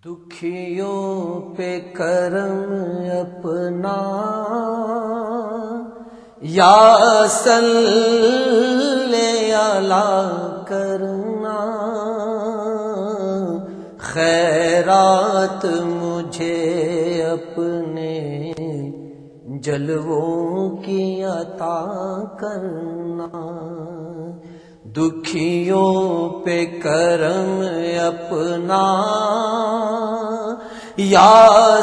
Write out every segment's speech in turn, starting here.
دکھیوں پہ کرم اپنا یا صلی علی کرنا، خیرات مجھے اپنے جلووں کی عطا کرنا، دکھیوں پہ کرم اپنا یا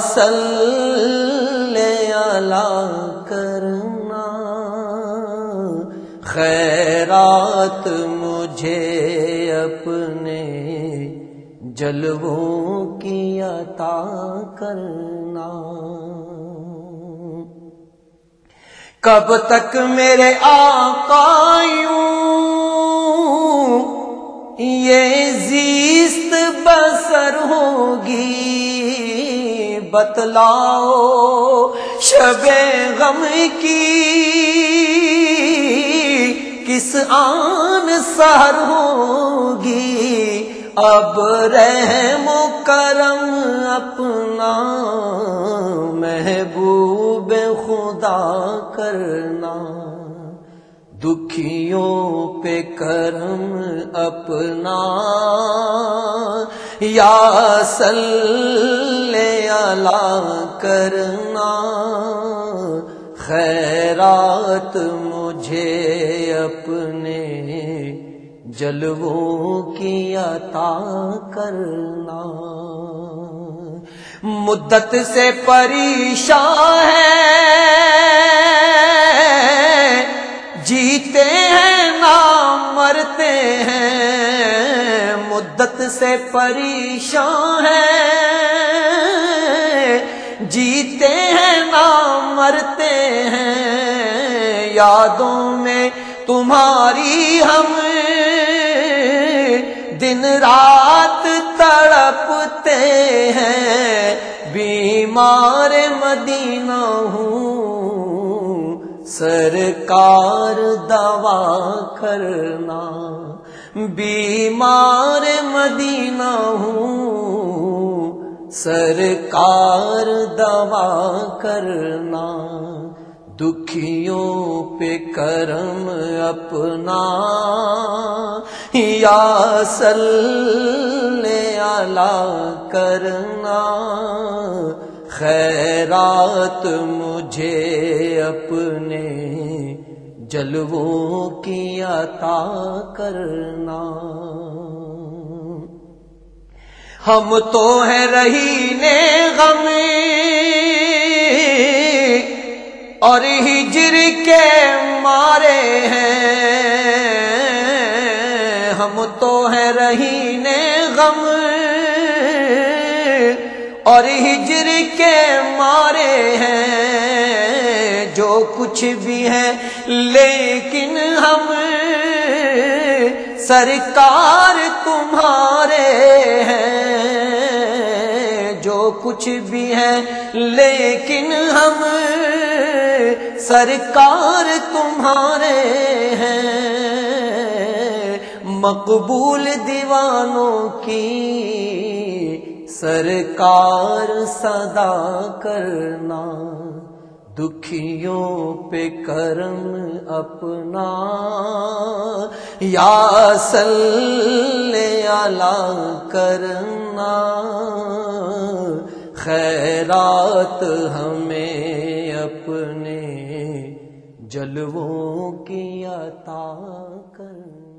صلی علی کرنا، خیرات مجھے اپنے جلووں کی عطا کرنا۔ کب تک میرے آقا یوں یہ زیست بسر ہوگی، بتلاؤ شب غم کی کس آن سحر ہوگی، اب رحم و کرم اپنا محبوب خدا کرنا، دکھیوں پہ کرم اپنا یا صلی علی کرنا، خیرات مجھے اپنے جلووں کی عطا کرنا۔ مدت سے پریشان ہے، جیتے ہیں نہ مرتے ہیں، مدت سے پریشان ہے، جیتے ہیں نہ مرتے ہیں، یادوں میں تمہاری ہم دن رات تڑپتے ہیں، بیمار مدینہ ہوں سرکار دوا کرنا، بیمار مدینہ ہوں سرکار دوا کرنا، دکھیوں پہ کرم اپنا یا صلی علی کرنا، خیرات مجھے اپنے جلووں کی عطا کرنا۔ ہم تو ہیں رہینے غم اور ہجر کے مارے ہیں، ہم تو ہیں رہینے غم اور ہجر کے مارے ہیں، جو کچھ بھی ہے لیکن ہم سرکار تمہارے ہیں، جو کچھ بھی ہے لیکن ہم سرکار تمہارے ہیں، مقبول دیوانوں کی سرکار صدا کرنا، دکھیوں پہ کرم اپنا یا صلی علی کرنا، خیرات ہمیں اپنے جلووں کی عطا کرنا۔